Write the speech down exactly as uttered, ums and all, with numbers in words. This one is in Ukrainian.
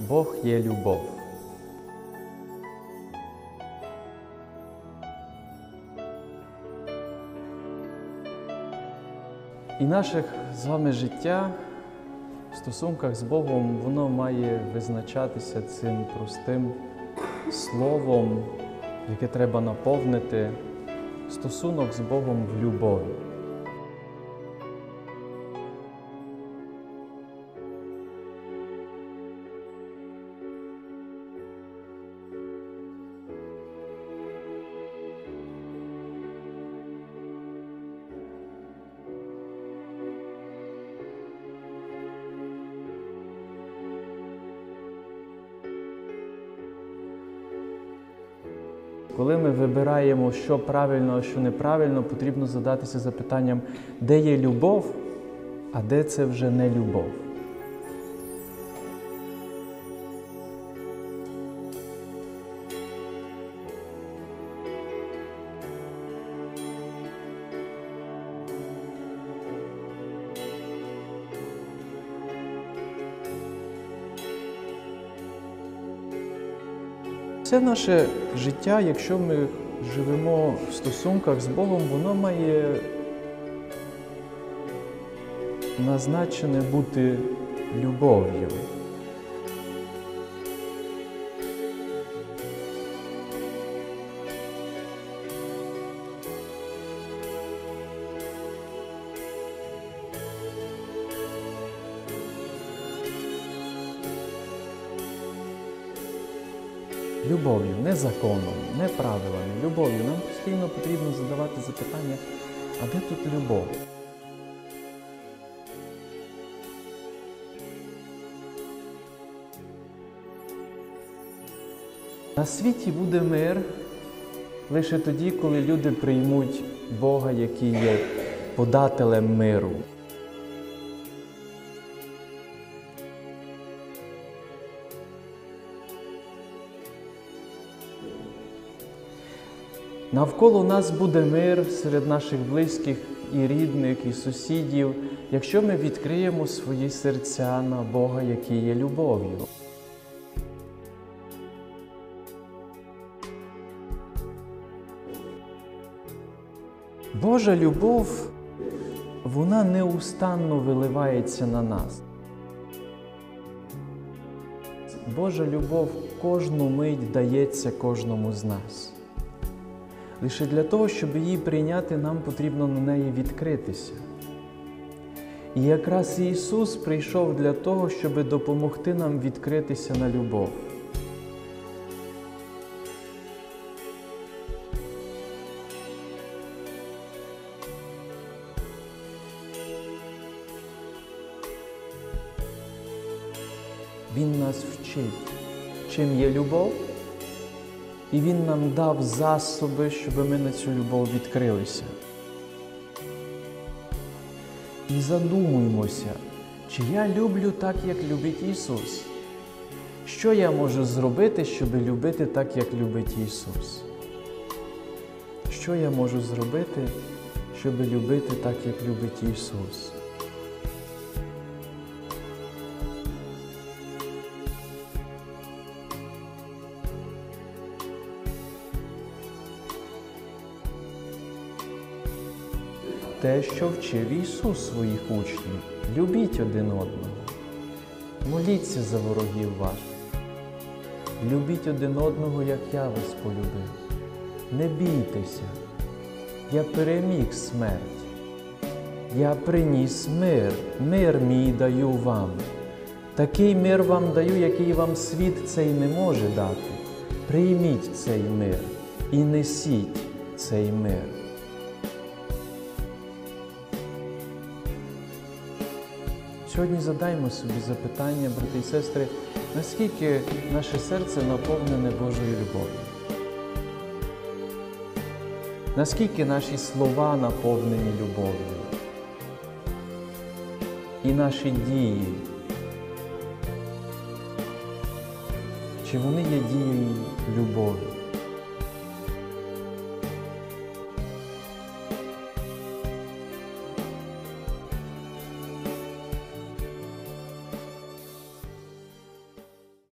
Бог є любов. І наше з вами життя в стосунках з Богом, воно має визначатися цим простим словом, яке треба наповнити, стосунок з Богом в любові. Коли ми вибираємо, що правильно, а що неправильно, потрібно задатися запитанням, де є любов, а де це вже не любов. Все наше життя, якщо ми живемо в стосунках з Богом, воно має назначене бути любов'ю. Любов'ю, не законом, не правилами, любов'ю. Нам постійно потрібно задавати запитання, а де тут любов? На світі буде мир лише тоді, коли люди приймуть Бога, який є подателем миру. Навколо нас буде мир серед наших близьких і рідних, і сусідів, якщо ми відкриємо свої серця на Бога, який є любов'ю. Божа любов, вона неустанно виливається на нас. Божа любов кожну мить дається кожному з нас. Лише для того, щоб її прийняти, нам потрібно на неї відкритися. І якраз Ісус прийшов для того, щоб допомогти нам відкритися на любов. Він нас вчить, чим є любов. І Він нам дав засоби, щоб ми на цю любов відкрилися. І задумуємося, чи я люблю так, як любить Ісус? Що я можу зробити, щоб любити так, як любить Ісус? Що я можу зробити, щоб любити так, як любить Ісус? Те, що вчив Ісус своїх учнів. Любіть один одного. Моліться за ворогів ваших. Любіть один одного, як я вас полюбив. Не бійтеся. Я переміг смерть. Я приніс мир. Мир мій даю вам. Такий мир вам даю, який вам світ цей не може дати. Прийміть цей мир і несіть цей мир. Сьогодні задаймо собі запитання, брати і сестри, наскільки наше серце наповнене Божою любов'ю? Наскільки наші слова наповнені любов'ю? І наші дії? Чи вони є дією любові?